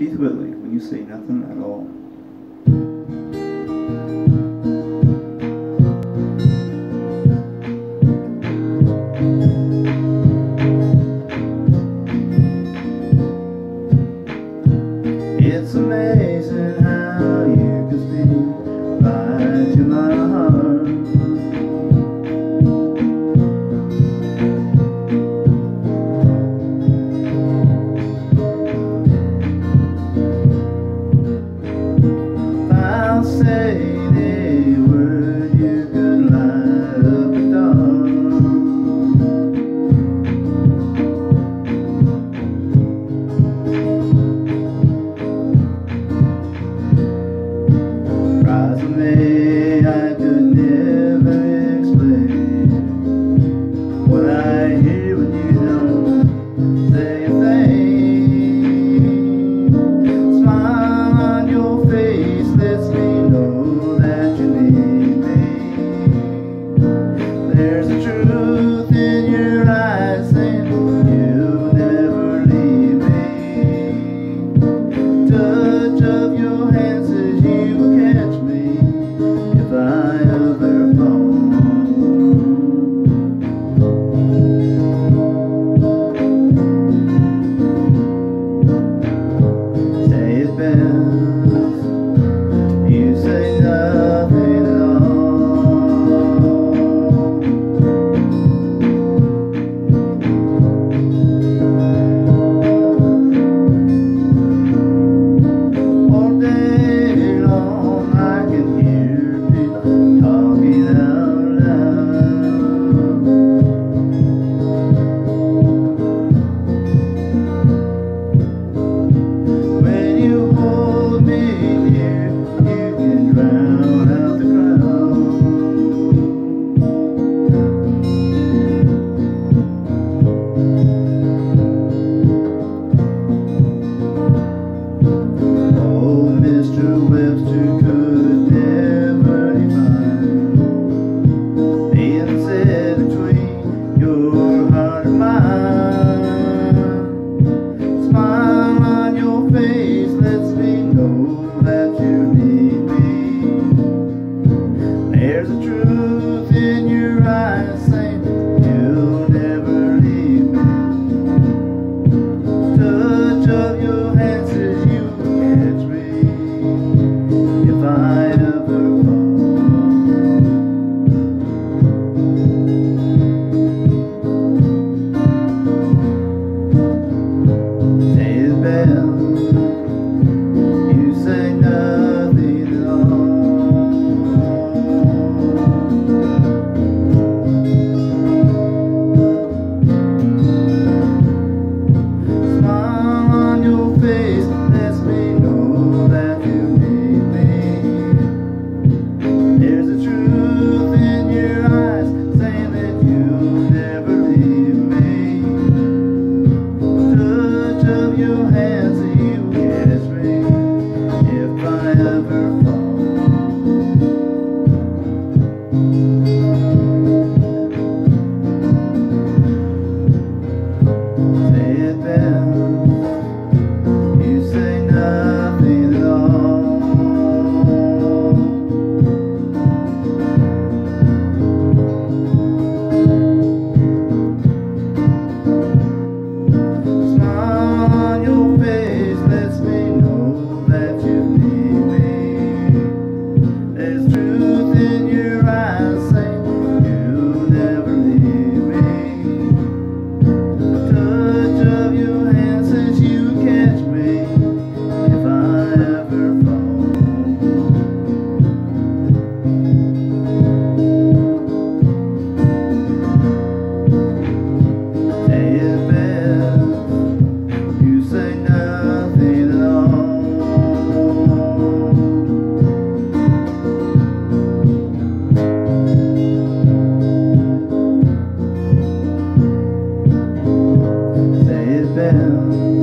Keith Whitley, When You Say Nothing at All. It's amazing how you can speak right to my heart. I'll say the word, you could light up the dark. Surprise me, I could never explain what I hear when you don't say a thing. Smile on your face lets me know that you need me. There's a truth in your eyes saying you'll never leave me. Touch of your hand says you will catch me if I ever fall. Say it best, you say nothing at all. All day long I can hear people talking out loud. When you hold me near, you can drown out the crowd. Oh, Mr. Webster could never define being said between your heart and mine. Smile on your face lets me know that you need me. There's a truth in your eyes saying you'll never leave me. Touch of your hand says you will catch me if I ever fall. Say it best, you say nothing at all. Smile on your face lets me know that you need me. There's a truth in your eyes saying that you'll never leave me. Touch of your hands that you will catch me if I ever fall. Say it best, you say nothing at all. Smile on your face lets me know that you need me. There's truth in your eyes saying you'll never leave me. Touch of your hand says you catch me if I ever fall. Say it best, you say nothing at all. Say it best,